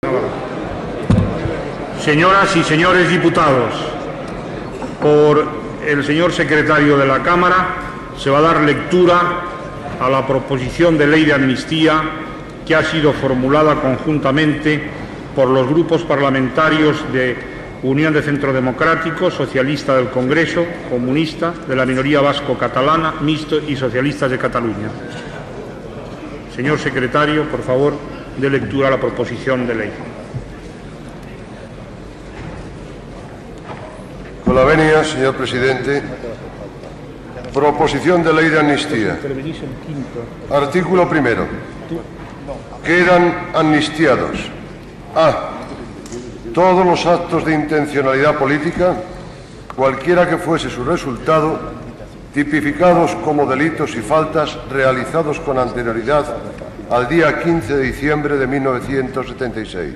Señoras y señores diputados, por el señor secretario de la Cámara se va a dar lectura a la proposición de ley de amnistía que ha sido formulada conjuntamente por los grupos parlamentarios de Unión de Centro Democrático, Socialista del Congreso, Comunista, de la minoría vasco-catalana, Mixto y Socialistas de Cataluña. Señor secretario, por favor, dé lectura a la proposición de ley. Con la venia, señor presidente. Proposición de ley de amnistía. Artículo primero. Quedan amnistiados: a. Todos los actos de intencionalidad política, cualquiera que fuese su resultado, tipificados como delitos y faltas realizados con anterioridad al día 15 de diciembre de 1976.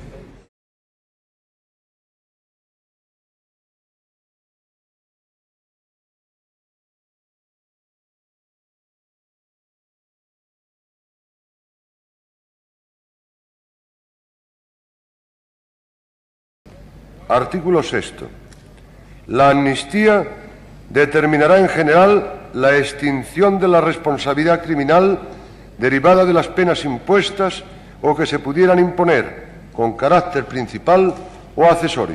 Artículo sexto. La amnistía determinará en general la extinción de la responsabilidad criminal derivada de las penas impuestas o que se pudieran imponer con carácter principal o accesorio.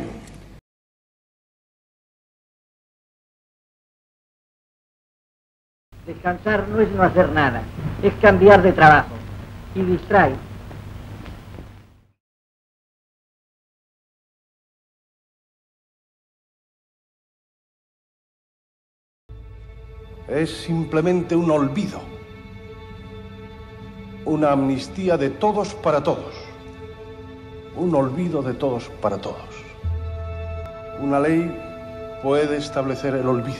Descansar no es no hacer nada, es cambiar de trabajo y distrae. Es simplemente un olvido, una amnistía de todos para todos, un olvido de todos para todos. Una ley puede establecer el olvido,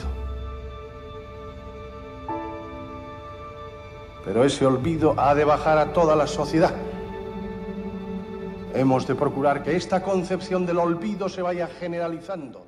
pero ese olvido ha de bajar a toda la sociedad. Hemos de procurar que esta concepción del olvido se vaya generalizando.